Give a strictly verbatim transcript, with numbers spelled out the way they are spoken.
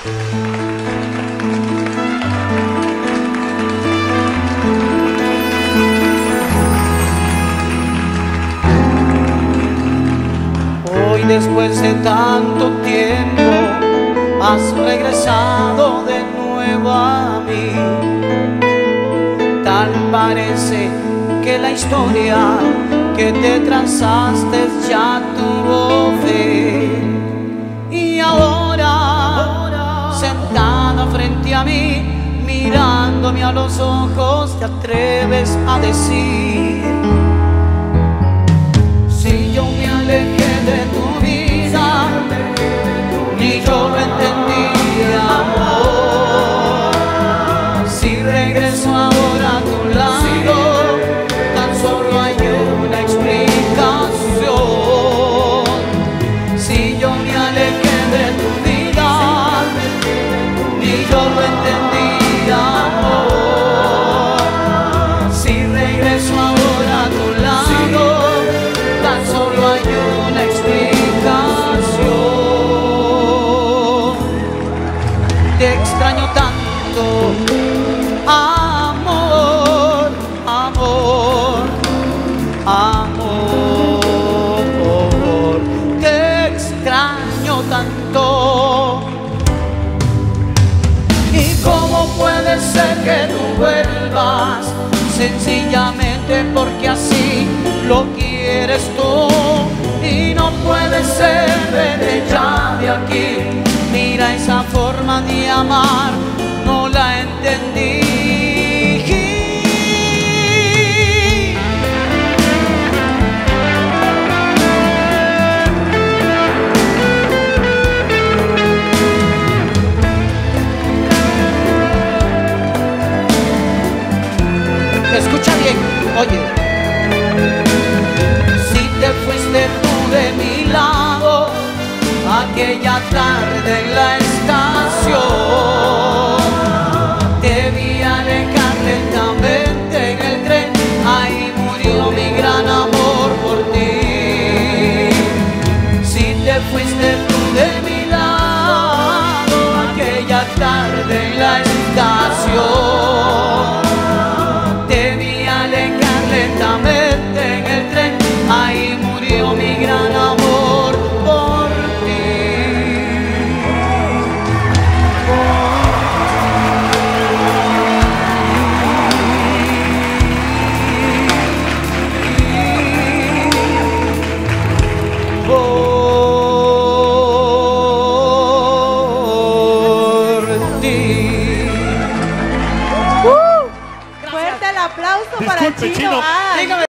Hoy, después de tanto tiempo, has regresado de nuevo a mí. Tal parece que la historia que te trazaste ya tuvo fin. Y ahora, sentada frente a mí, mirándome a los ojos, te atreves a decir: si yo me alejé de tu vida, ni yo lo entendía, amor. Si regreso ahora a tu lado, tan solo hay una explicación. Si yo me alejé de tu vida, ni yo lo entendía, amor. Si regreso ahora a tu lado, tan solo hay una explicación. Te extraño tanto, amor, amor, amor. Te extraño tanto. ¿Y cómo puede ser que tú vuelvas? Sencillamente porque así lo quieres tú. Y no puede ser, vete ya de aquí. Mira, esa forma de amar no la entendí. Escucha bien, oye. Si te fuiste tú de mi lado aquella tarde en la estación, te vi alejar lentamente en el tren, ahí murió mi gran amor por ti. Si te fuiste tú de mi lado aquella tarde en la estación, te vi alejar lentamente en el tren, ahí murió mi gran amor por ti. Por ti. Fuerte el aplauso para Disculpe, Chino. Chino. Ay. Dígame.